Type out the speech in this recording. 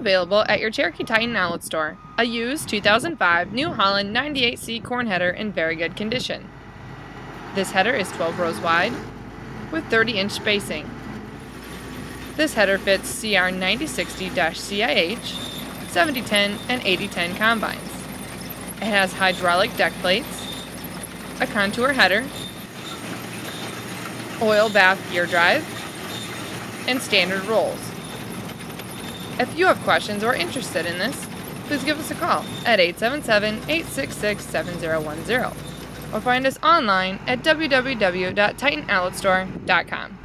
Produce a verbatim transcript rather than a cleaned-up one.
available at your Cherokee Titan Outlet store. A used two thousand five New Holland ninety-eight C corn header in very good condition. This header is twelve rows wide with thirty inch spacing. This header fits C R ninety sixty C I H seventy ten and eighty ten combines. It has hydraulic deck plates, a contour header, oil bath gear drive, and standard rolls. If you have questions or are interested in this, please give us a call at eight seven seven, eight six six, seven zero one zero or find us online at w w w dot titan outlet store dot com.